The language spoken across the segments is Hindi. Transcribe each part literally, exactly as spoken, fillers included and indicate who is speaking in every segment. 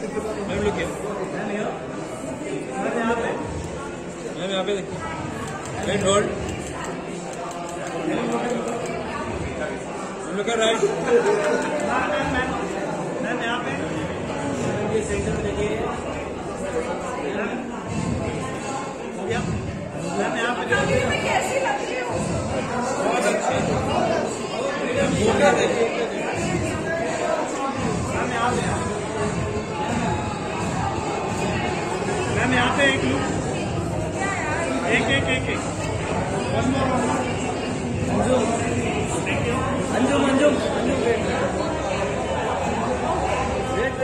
Speaker 1: मैम लुक हियर, मैम यहाँ पे देखिए, wait hold, look at right, ma'am यहाँ पे ये सेंटर में देखिए, हो गया मैम यहाँ पे कैसी लग रही हो, बहुत अच्छी, मैम यहाँ पे मैम यहाँ पे एक लुक, एक एक एक एक one more one more, Anjum Anjum Anjum wait wait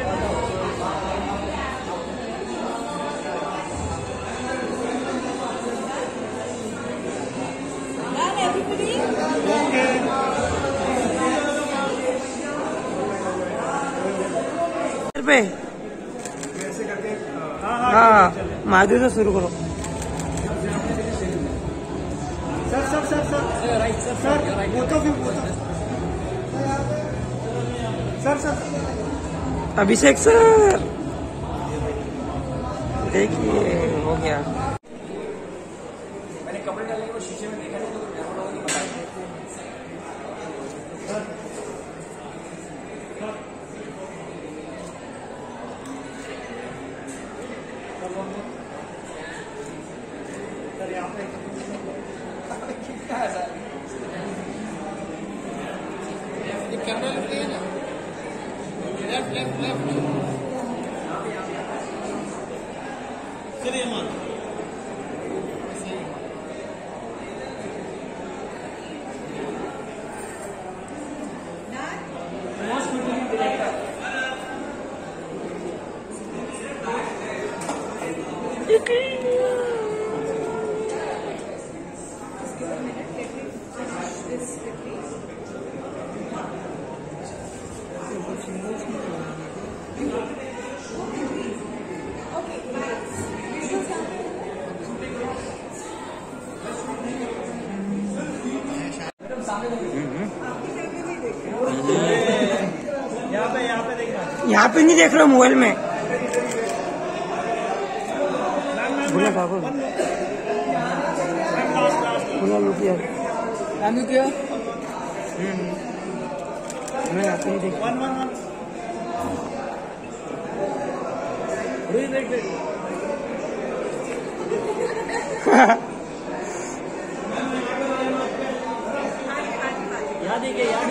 Speaker 1: ma'am everybody okay पे कैसे करके हाँ माधु से शुरू करो। Sir sir sir sir right sir sir वो तो भी वो तो सर सर अभिषेक सर देखिए हो गया। मैंने कपड़े डालने को शीशे में देखा नहीं तो सर यहाँ पे क्या है सर ये कैमरा लेफ्ट है ना लेफ्ट लेफ्ट लेफ्ट चलिए मान यहाँ पे नहीं देख रहा मोबाइल में बोला बाबू बोला रुकिया रुकिया मैं यहाँ पे नहीं देख यहाँ देखिए यहाँ